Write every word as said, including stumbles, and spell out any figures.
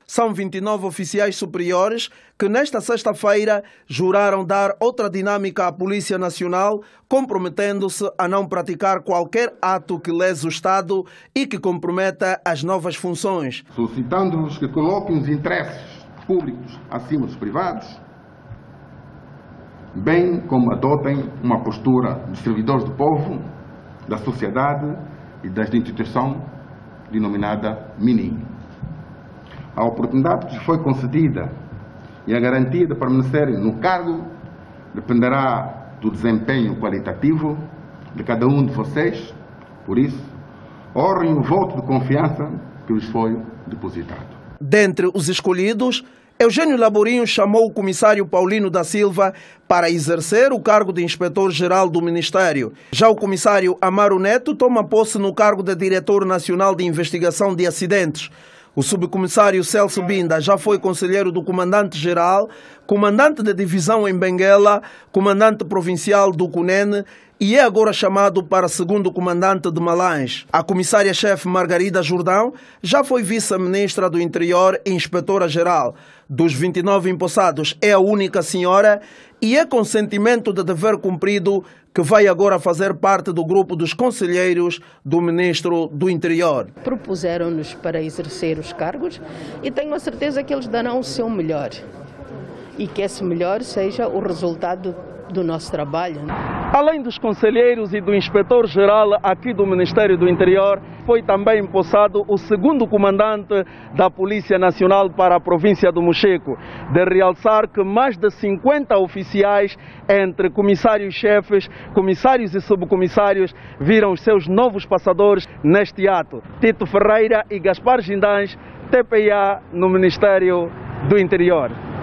São vinte e nove oficiais superiores que nesta sexta-feira juraram dar outra dinâmica à Polícia Nacional, comprometendo-se a não praticar qualquer ato que lese o Estado e que comprometa as novas funções. Solicitando-vos que coloquem os interesses públicos acima dos privados, bem como adotem uma postura de servidores do povo, da sociedade e das instituições denominada mini. A oportunidade que lhes foi concedida e a garantia de permanecerem no cargo dependerá do desempenho qualitativo de cada um de vocês. Por isso, honrem o voto de confiança que lhes foi depositado. Dentre os escolhidos, Eugênio Laborinho chamou o comissário Paulino da Silva para exercer o cargo de inspetor-geral do Ministério. Já o comissário Amaro Neto toma posse no cargo de diretor nacional de investigação de acidentes. O subcomissário Celso Binda já foi conselheiro do comandante-geral, comandante de divisão em Benguela, comandante provincial do Cunene e é agora chamado para segundo comandante de Malange. A comissária-chefe Margarida Jordão já foi vice-ministra do Interior e inspetora-geral. Dos vinte e nove empossados, é a única senhora e é com sentimento de dever cumprido que vai agora fazer parte do grupo dos conselheiros do Ministro do Interior. Propuseram-nos para exercer os cargos e tenho a certeza que eles darão o seu melhor e que esse melhor seja o resultado do nosso trabalho. Além dos conselheiros e do inspetor-geral aqui do Ministério do Interior, foi também empossado o segundo comandante da Polícia Nacional para a província do Mocheco. De realçar que mais de cinquenta oficiais, entre comissários-chefes, comissários e subcomissários, viram os seus novos passadores neste ato. Tito Ferreira e Gaspar Gindães, T P I A no Ministério do Interior.